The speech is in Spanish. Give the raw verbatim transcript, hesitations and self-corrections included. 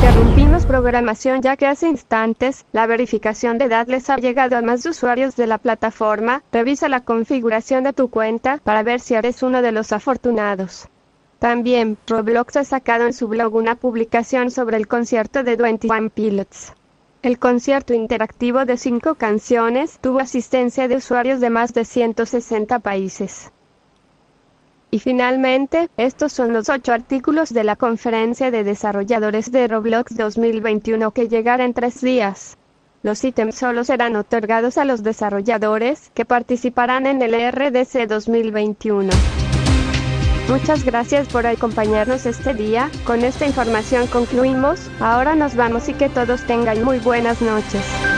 Interrumpimos programación ya que hace instantes, la verificación de edad les ha llegado a más usuarios de la plataforma. Revisa la configuración de tu cuenta para ver si eres uno de los afortunados. También, Roblox ha sacado en su blog una publicación sobre el concierto de veintiuno Pilots. El concierto interactivo de cinco canciones tuvo asistencia de usuarios de más de ciento sesenta países. Y finalmente, estos son los ocho artículos de la conferencia de desarrolladores de Roblox dos mil veintiuno que llegará en tres días. Los ítems solo serán otorgados a los desarrolladores que participarán en el E R D C dos mil veintiuno. Muchas gracias por acompañarnos este día. Con esta información concluimos. Ahora nos vamos y que todos tengan muy buenas noches.